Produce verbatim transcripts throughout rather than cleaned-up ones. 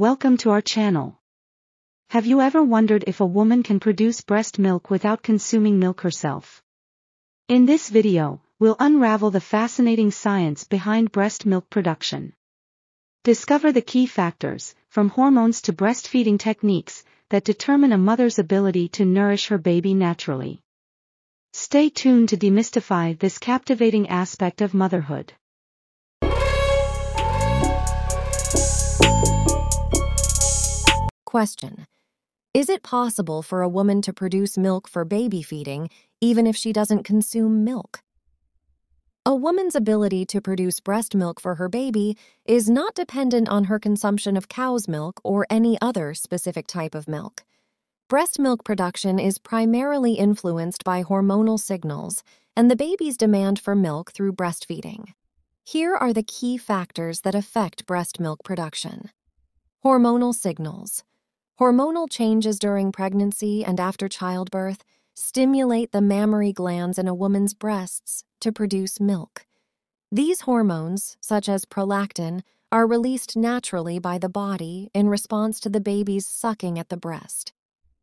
Welcome to our channel. Have you ever wondered if a woman can produce breast milk without consuming milk herself? In this video, we'll unravel the fascinating science behind breast milk production. Discover the key factors, from hormones to breastfeeding techniques, that determine a mother's ability to nourish her baby naturally. Stay tuned to demystify this captivating aspect of motherhood. Question: Is it possible for a woman to produce milk for baby feeding even if she doesn't consume milk? A woman's ability to produce breast milk for her baby is not dependent on her consumption of cow's milk or any other specific type of milk. Breast milk production is primarily influenced by hormonal signals and the baby's demand for milk through breastfeeding. Here are the key factors that affect breast milk production. Hormonal signals. Hormonal changes during pregnancy and after childbirth stimulate the mammary glands in a woman's breasts to produce milk. These hormones, such as prolactin, are released naturally by the body in response to the baby's sucking at the breast.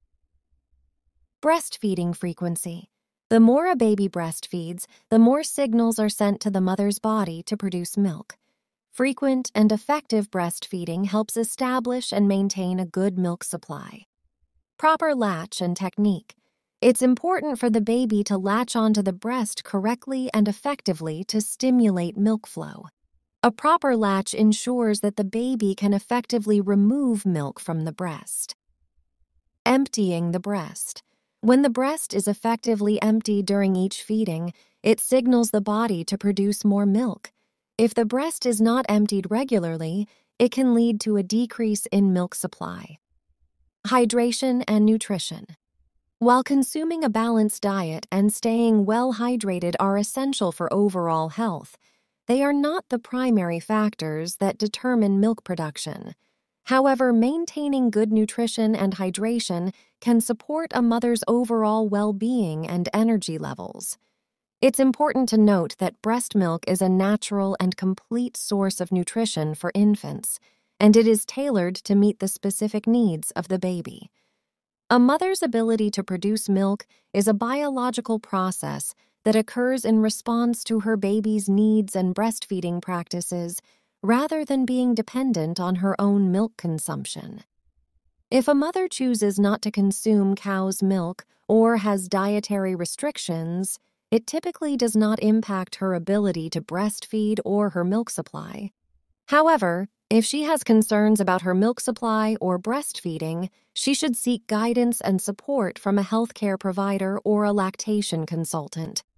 Breastfeeding frequency. The more a baby breastfeeds, the more signals are sent to the mother's body to produce milk. Frequent and effective breastfeeding helps establish and maintain a good milk supply. Proper latch and technique. It's important for the baby to latch onto the breast correctly and effectively to stimulate milk flow. A proper latch ensures that the baby can effectively remove milk from the breast. Emptying the breast. When the breast is effectively emptied during each feeding, it signals the body to produce more milk. If the breast is not emptied regularly, it can lead to a decrease in milk supply. Hydration and nutrition. While consuming a balanced diet and staying well hydrated are essential for overall health, they are not the primary factors that determine milk production. However, maintaining good nutrition and hydration can support a mother's overall well-being and energy levels. It's important to note that breast milk is a natural and complete source of nutrition for infants, and it is tailored to meet the specific needs of the baby. A mother's ability to produce milk is a biological process that occurs in response to her baby's needs and breastfeeding practices, rather than being dependent on her own milk consumption. If a mother chooses not to consume cow's milk or has dietary restrictions, it typically does not impact her ability to breastfeed or her milk supply. However, if she has concerns about her milk supply or breastfeeding, she should seek guidance and support from a healthcare provider or a lactation consultant.